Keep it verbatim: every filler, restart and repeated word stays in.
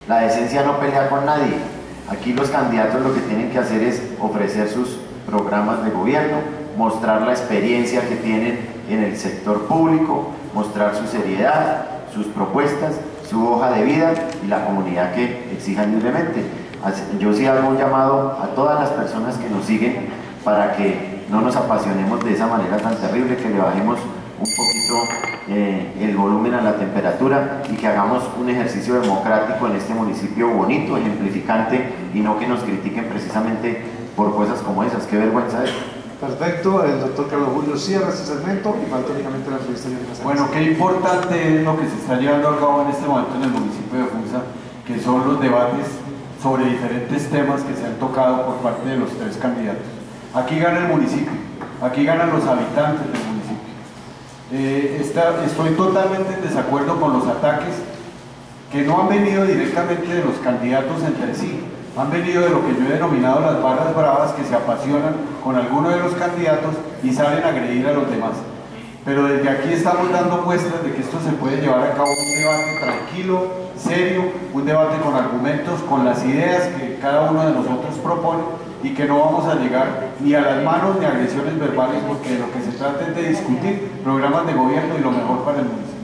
La decencia no pelea con nadie. Aquí los candidatos lo que tienen que hacer es ofrecer sus programas de gobierno, mostrar la experiencia que tienen en el sector público, mostrar su seriedad, sus propuestas, su hoja de vida y la comunidad que exijan libremente. Yo sí hago un llamado a todas las personas que nos siguen para que no nos apasionemos de esa manera tan terrible, que le bajemos un poquito eh, el volumen a la temperatura y que hagamos un ejercicio democrático en este municipio bonito, ejemplificante, y no que nos critiquen precisamente por cosas como esas. ¡Qué vergüenza es! Perfecto, el doctor Carlos Julio cierra este segmento y falta únicamente la entrevista. Bueno, qué importante es lo que se está llevando a cabo en este momento en el municipio de Funza, que son los debates sobre diferentes temas que se han tocado por parte de los tres candidatos. Aquí gana el municipio, aquí ganan los habitantes del municipio. Eh, está, estoy totalmente en desacuerdo con los ataques que no han venido directamente de los candidatos entre sí, han venido de lo que yo he denominado las barras bravas, que se apasionan con alguno de los candidatos y salen a agredir a los demás. Pero desde aquí estamos dando muestras de que esto se puede llevar a cabo un debate tranquilo, serio, un debate con argumentos, con las ideas que cada uno de nosotros propone, y que no vamos a llegar ni a las manos ni a agresiones verbales, porque de lo que se trata es de discutir programas de gobierno y lo mejor para el municipio.